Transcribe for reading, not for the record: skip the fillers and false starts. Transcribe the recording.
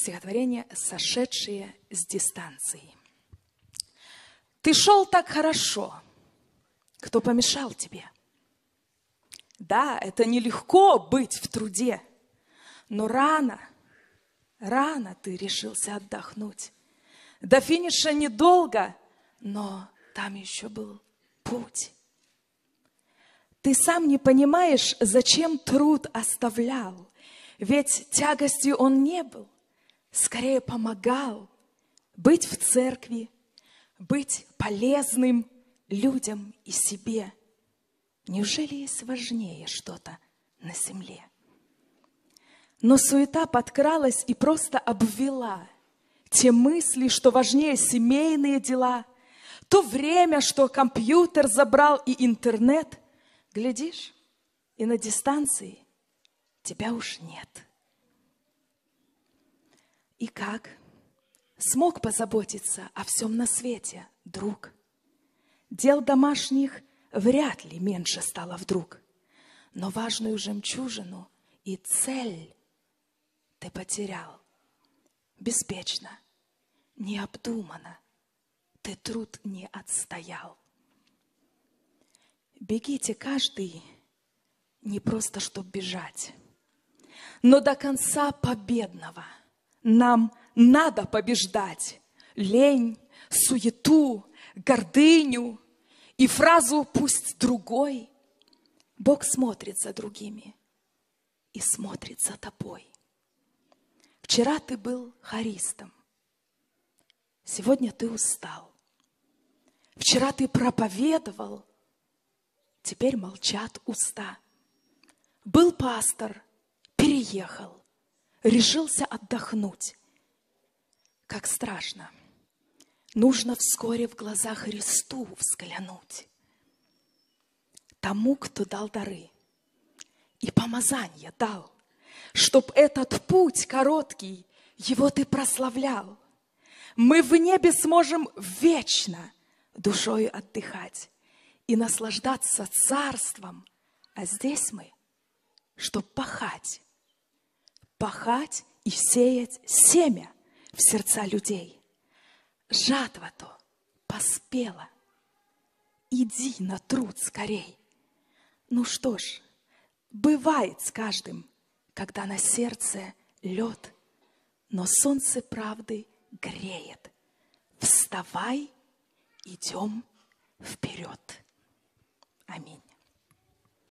Стихотворение «Сошедшие с дистанции». Ты шел так хорошо, кто помешал тебе? Да, это нелегко быть в труде, но рано ты решился отдохнуть. До финиша недолго, но там еще был путь. Ты сам не понимаешь, зачем труд оставлял, ведь тягостью он не был, скорее помогал быть в церкви, быть полезным людям и себе. Неужели есть важнее что-то на земле? Но суета подкралась и просто обвела те мысли, что важнее семейные дела, то время, что компьютер забрал и интернет. Глядишь, и на дистанции тебя уж нет. И как? Смог позаботиться о всем на свете, друг? Дел домашних вряд ли меньше стало вдруг, но важную жемчужину и цель ты потерял. Беспечно, необдуманно ты труд не отстоял. Бегите каждый не просто чтоб бежать, но до конца победного. Нам надо побеждать лень, суету, гордыню и фразу «пусть другой». Бог смотрит за другими и смотрит за тобой. Вчера ты был хористом, сегодня ты устал. Вчера ты проповедовал, теперь молчат уста. Был пастор, переехал, решился отдохнуть. Как страшно, нужно вскоре в глаза Христу взглянуть. Тому, кто дал дары и помазание дал, чтоб этот путь короткий, его ты прославлял. Мы в небе сможем вечно душою отдыхать и наслаждаться царством, а здесь мы, чтоб пахать и сеять семя в сердца людей. Жатва-то поспела, иди на труд скорей. Ну что ж, бывает с каждым, когда на сердце лед, но солнце правды греет. Вставай, идем вперед. Аминь.